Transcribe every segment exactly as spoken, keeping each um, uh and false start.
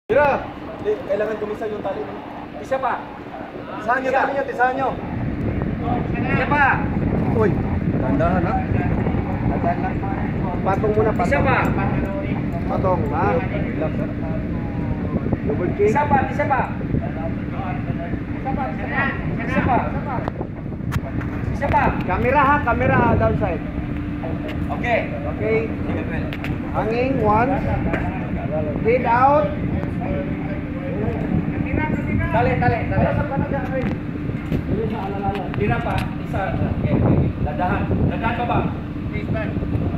Mira, kailangan kumisa yung tali. Isa pa. Isahan nyo tali nyo, isahan nyo. Isa pa. Uy, tandahan ha. Tandahan lang. Patong muna, patong. Isa pa. Patong, ha? Double kick. Isa pa, isa pa. Isa pa, isa pa. Isa pa. Isa pa. Kamera ha, kamera ha, downside. Okay. Okay. Hanging, one. Head out. Tali, tali, tali. Tira pa, isa. Okay, okay. Dadahan. Dadahan pa ba? Please, man.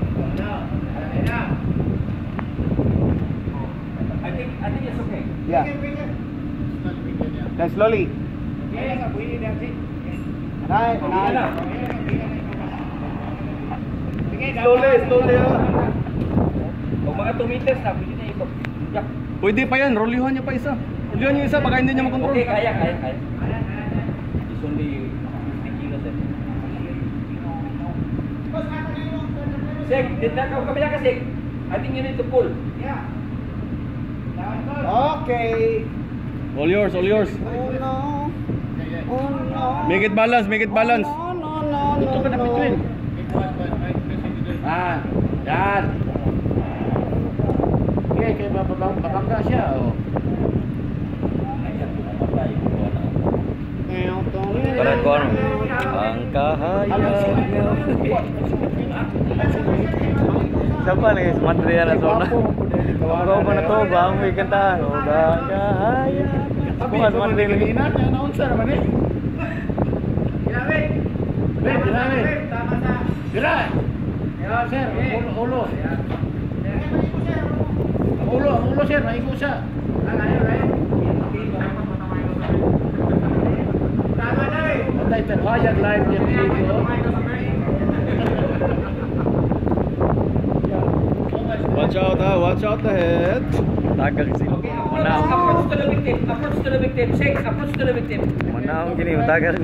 I think, I think it's okay. Yeah. Then slowly. Nine, nine. Slowly, slowly ha. Kung mga two meters na, pwede na ikot. Yeah. Pwede pa yan, rollyhan niya pa isa. Rollyhan niyo isa, baka hindi niya makontrol. Okay, kaya, kaya, kaya. It's only fifty kilos eh. Sek, dito na kami na kasi. I think you need to pull. Yeah. Okay. All yours, all yours. Oh no. Oh no. Make it balance, make it balance. No, no, no, no, Ito ka na no. between. Ah, yan. Okay, kaya babangga siya. Oh. Karakon, ang kahayag. Siapa nih, Madrian na zona. Kau mana to, bang, may kantahan. Ang kahayag. Bukan Madrian lagi. Announcer naman eh. Girabe. Girabe. Tama sa. Girabe. Ya, sir, ulo, ulo. Ulo, ulo sir, maigo siya. Ayo, ayo. Tama na eh. Patay terhayag live yung video. Watch out ha, watch out ahead. Tagal sila. Manahong. Approach to the victim. Approach to the victim. Shake. Approach to the victim. Manahong gini, matagal.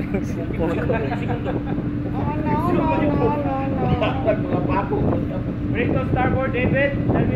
Bring to starboard, David.